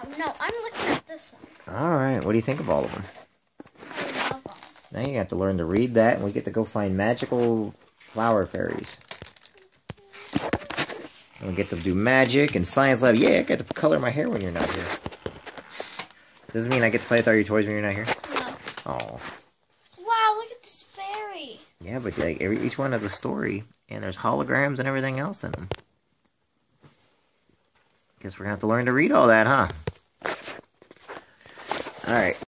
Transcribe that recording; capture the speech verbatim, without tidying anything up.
no, I'm looking at this one. Alright, what do you think of all of them? I love them. Now you have to learn to read that, and we get to go find magical flower fairies. And we get to do magic and science lab. Yeah, I get to color my hair when you're not here. Doesn't mean I get to play with all your toys when you're not here? No. Oh. Wow, look at this fairy. Yeah, but like every each one has a story, and there's holograms and everything else in them. Guess we're gonna have to learn to read all that, huh? All right.